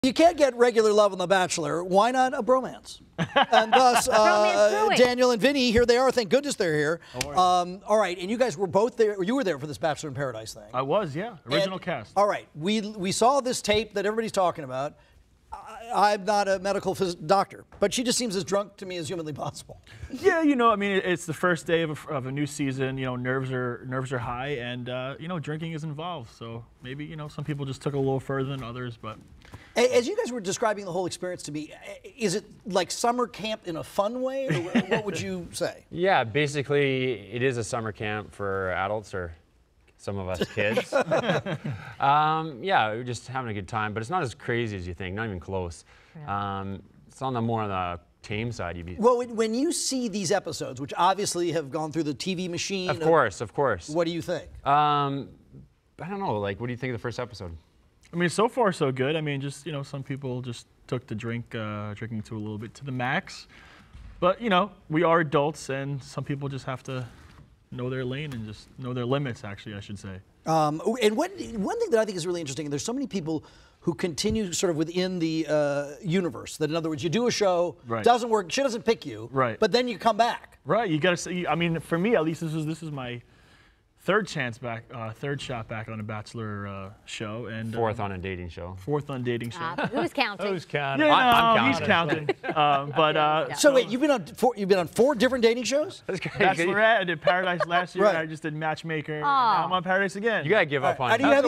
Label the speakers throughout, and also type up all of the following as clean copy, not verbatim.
Speaker 1: You can't get regular love on The Bachelor. Why not a bromance? And thus, Daniel and Vinny, here they are. Thank goodness they're here. All right, and you guys were both there. You were there for this Bachelor in Paradise thing.
Speaker 2: I was, yeah. Original cast.
Speaker 1: All right, we saw this tape that everybody's talking about. I'm not a medical doctor, but she just seems as drunk to me as humanly possible.
Speaker 2: Yeah, you know, I mean, it's the first day of a new season. You know, nerves are high, and you know, drinking is involved. So maybe, you know, some people just took it a little further than others, but.
Speaker 1: As you guys were describing the whole experience to me, is it like summer camp in a fun way, or what would you say?
Speaker 3: Yeah, basically, it is a summer camp for adults or some of us kids. Yeah, we're just having a good time, but it's not as crazy as you think, not even close. Yeah. It's on the more on the tame side.
Speaker 1: Well, when you see these episodes, which obviously have gone through the TV machine.
Speaker 3: Of course. What
Speaker 1: do you think?
Speaker 3: I don't know, like, what do you think of the first episode?
Speaker 2: I mean, so far so good. I mean, just, you know, some people just took the drinking to a little bit to the max. But, you know, we are adults, and some people just have to know their lane and just know their limits, actually, I should say.
Speaker 1: And one thing that I think is really interesting, and there's so many people who continue sort of within the universe, that in other words, you do a show, doesn't work, she doesn't pick you, but then you come back.
Speaker 2: Right, you gotta say, I mean, for me at least, this is my third shot back on a Bachelor show, and
Speaker 3: fourth on a dating show.
Speaker 2: Fourth on dating show.
Speaker 4: Who's counting?
Speaker 3: Who's counting?
Speaker 2: Yeah,
Speaker 3: I'm
Speaker 2: he's counting.
Speaker 1: So wait, you've been on 4 different dating shows?
Speaker 2: Bachelorette. I did Paradise last year. I just did Matchmaker. Now I'm on Paradise again.
Speaker 3: You gotta give up on it.
Speaker 1: Are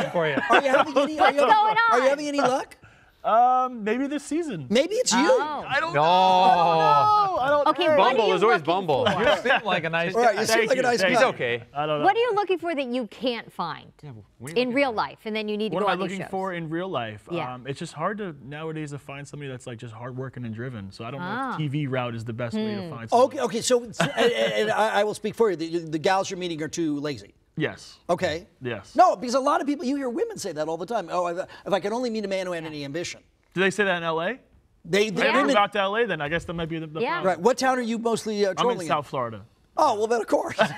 Speaker 1: you having any luck?
Speaker 2: Maybe this season.
Speaker 1: Maybe it's you.
Speaker 2: I don't know.
Speaker 3: I don't know.
Speaker 4: Okay,
Speaker 3: Bumble, there's always Bumble.
Speaker 5: You seem like a nice guy.
Speaker 1: Right, you seem like a nice guy.
Speaker 3: He's okay.
Speaker 2: I don't know.
Speaker 4: What are you looking for that you can't find in real life, and then you need to go on these shows?
Speaker 2: What am I looking for in real life? Yeah. It's just hard nowadays to find somebody that's like just hardworking and driven. So I don't know if TV route is the best way to find somebody.
Speaker 1: Okay. So and I will speak for you. The gals you're meeting are too lazy.
Speaker 2: Yes.
Speaker 1: Okay.
Speaker 2: Yes.
Speaker 1: No, because a lot of people, you hear women say that all the time. Oh, if I could only meet a man who had any ambition.
Speaker 2: Do they say that in LA?
Speaker 1: They
Speaker 2: moved out to LA, then I guess that might be the problem.
Speaker 1: Right. What town are you mostly trolling
Speaker 2: I'm in South Florida.
Speaker 1: Oh, well, then, of course.
Speaker 2: The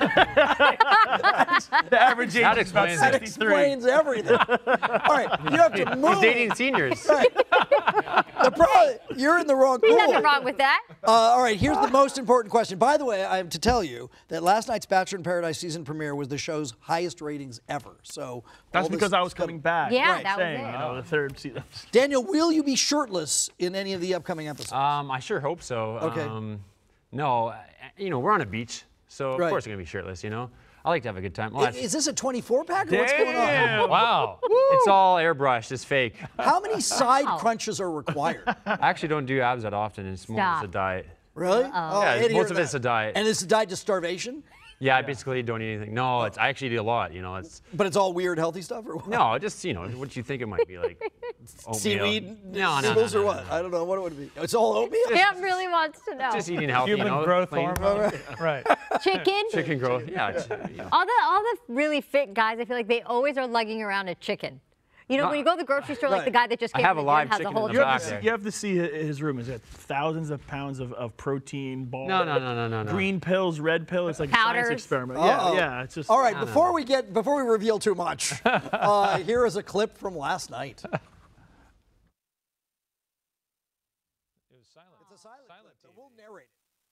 Speaker 2: average age is about 63.
Speaker 1: That explains everything. All right, you have to move.
Speaker 3: He's dating seniors.
Speaker 1: Right. The problem, you're in the wrong pool.
Speaker 4: There's nothing wrong with that.
Speaker 1: All right, here's the most important question. By the way, I have to tell you that last night's Bachelor in Paradise season premiere was the show's highest ratings ever. So
Speaker 2: that's because I was coming back.
Speaker 4: Yeah, that was it.
Speaker 2: You know, the third season.
Speaker 1: Daniel, will you be shirtless in any of the upcoming episodes?
Speaker 3: I sure hope so.
Speaker 1: Okay.
Speaker 3: No, you know, we're on a beach, so of course we're gonna be shirtless. You know, I like to have a good time. Well,
Speaker 1: is this a 24-pack or what's going on?
Speaker 3: Wow. It's all airbrushed. It's fake.
Speaker 1: How many side crunches are required?
Speaker 3: I actually don't do abs that often. It's more just a diet.
Speaker 1: Really?
Speaker 3: Yeah, most of it's a diet.
Speaker 1: And is the diet just starvation?
Speaker 3: Yeah, I basically don't eat anything. No, I actually eat a lot. You know,
Speaker 1: But it's all weird, healthy stuff, or what?
Speaker 3: No, just, you know, what you think it might be, like oatmeal.
Speaker 1: Seaweed
Speaker 3: noodles
Speaker 1: or what? I don't know what it would be. It's all oatmeal.
Speaker 4: Sam really wants to know.
Speaker 3: Just eating healthy.
Speaker 5: Human growth hormone.
Speaker 3: Right.
Speaker 4: Chicken.
Speaker 3: Chicken growth. Yeah.
Speaker 4: All the really fit guys, I feel like they always are lugging around a chicken. You know, when you go to the grocery store, like the guy that just came
Speaker 3: I have a live
Speaker 4: has a
Speaker 3: chicken
Speaker 4: whole
Speaker 3: in the back there.
Speaker 2: You have to see his room. He's got thousands of pounds of protein balls.
Speaker 3: No.
Speaker 2: Green pills, red pills. It's like
Speaker 4: Powders.
Speaker 2: a science experiment. Yeah. It's just.
Speaker 1: All right, before we reveal too much, here is a clip from last night. It
Speaker 5: was silent.
Speaker 1: It's a silent clip, so we'll narrate it.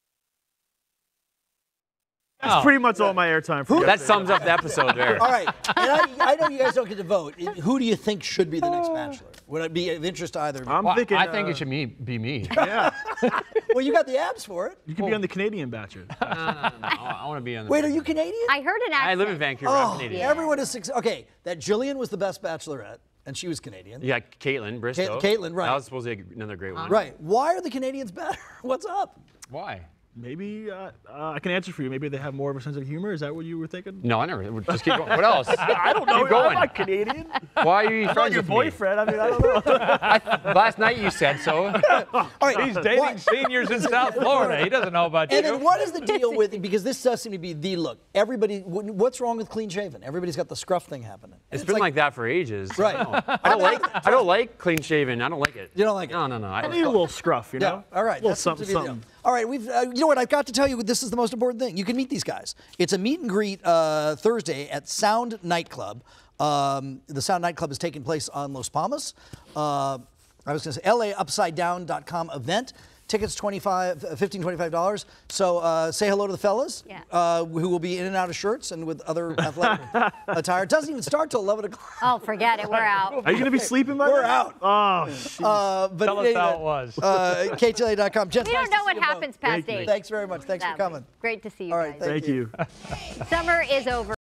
Speaker 2: That's pretty much all my airtime for
Speaker 3: That sums up the episode there.
Speaker 1: All right, and I know you guys don't get to vote. Who do you think should be the next Bachelor? Would it be of interest to either of you?
Speaker 2: I'm thinking.
Speaker 3: I think it should be me.
Speaker 2: Yeah.
Speaker 1: Well, you got the abs for it.
Speaker 2: You could be on the Canadian Bachelor.
Speaker 3: No. I want to be on the.
Speaker 1: Wait, are you Canadian?
Speaker 4: I heard an accent.
Speaker 3: I live in Vancouver. I'm Canadian.
Speaker 1: Everyone is okay. That Jillian was the best Bachelorette, and she was Canadian.
Speaker 3: Yeah, Caitlin Bristow.
Speaker 1: Caitlin, right.
Speaker 3: That was supposed to be another great one.
Speaker 1: Right. Why are the Canadians better? What's up?
Speaker 3: Why?
Speaker 2: Maybe I can answer for you. Maybe they have more of a sense of humor. Is that what you were thinking?
Speaker 3: No, I never. Just keep going. What else?
Speaker 2: I don't know.
Speaker 3: Keep going.
Speaker 2: I'm not Canadian.
Speaker 3: Why are you
Speaker 2: I'm
Speaker 3: friends
Speaker 2: not your
Speaker 3: with
Speaker 2: boyfriend. I mean, I don't know.
Speaker 3: Last night you said so.
Speaker 1: All right,
Speaker 5: He's dating seniors in South Florida. He doesn't know about
Speaker 1: And
Speaker 5: you.
Speaker 1: then what is the deal with, because this does seem to be the look. Everybody, what's wrong with clean shaven? Everybody's got the scruff thing happening.
Speaker 3: It's been like that for ages.
Speaker 1: Right.
Speaker 3: I don't like clean shaven. I don't like it.
Speaker 1: You don't like it?
Speaker 3: No.
Speaker 2: I need a little scruff, you know?
Speaker 1: Yeah, all right.
Speaker 2: A little
Speaker 1: That seems to be the deal.
Speaker 2: something.
Speaker 1: All right, you know what, I've got to tell you, this is the most important thing. You can meet these guys. It's a meet and greet Thursday at Sound Nightclub. The Sound Nightclub is taking place on Los Palmas. I was going to say LAUpsideDown.com event. Tickets $25. So say hello to the fellas, who will be in and out of shirts and with other athletic attire. It doesn't even start till 11 o'clock.
Speaker 4: Oh, forget it. We're out.
Speaker 2: Are you going to be sleeping by
Speaker 1: We're
Speaker 2: then?
Speaker 1: out.
Speaker 2: Oh,
Speaker 1: But
Speaker 5: Tell us how it was.
Speaker 1: KTLA.com. Gents,
Speaker 4: We don't
Speaker 1: nice to
Speaker 4: know what
Speaker 1: see you both.
Speaker 4: happens past 8.
Speaker 1: Thanks very much. Thanks for coming.
Speaker 4: Great to see you
Speaker 1: All right,
Speaker 4: guys.
Speaker 2: thank you.
Speaker 4: Summer is over.